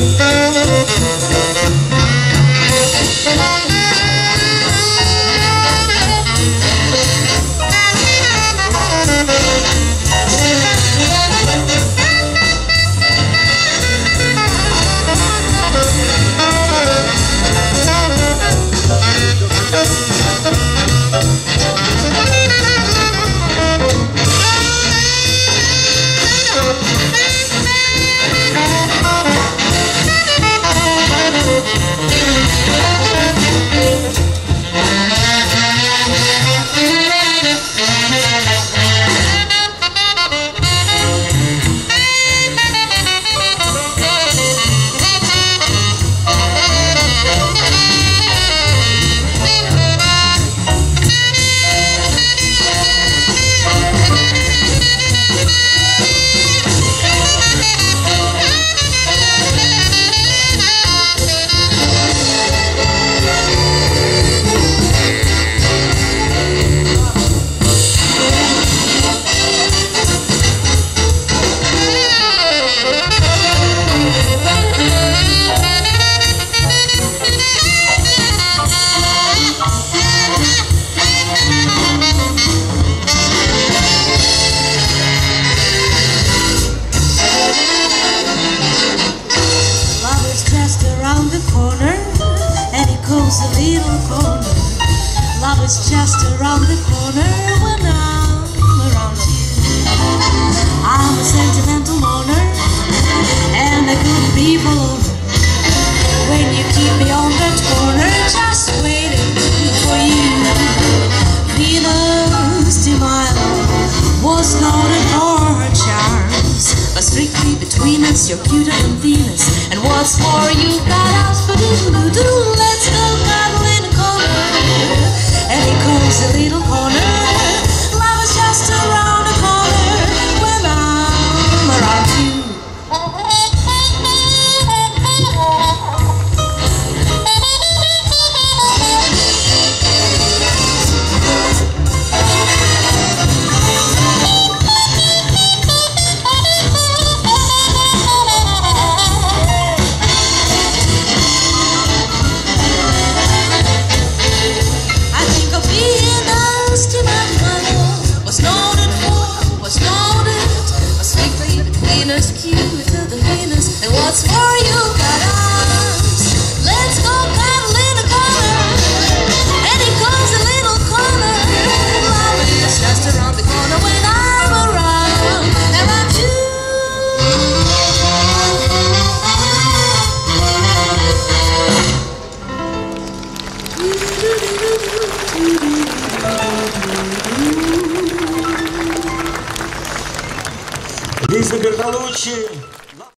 A little corner. Love is just around the corner when I'm around you. I'm a sentimental mourner and I couldn't be alone when you keep me on that corner, just waiting for you. Venus de Milo was noted for her charms, but strictly between us, you're cuter than Venus. And what's more, you got us for do-do-do. Let's go cuddle in a corner, and he calls a little corner. Love is just around the corner when I'm around you. Cuter than Venus, and what's more, you got us. Let's go cuddle in a corner, and it goes a little corner. Love is just around the corner when I'm around you. Лиза Бертолуччи.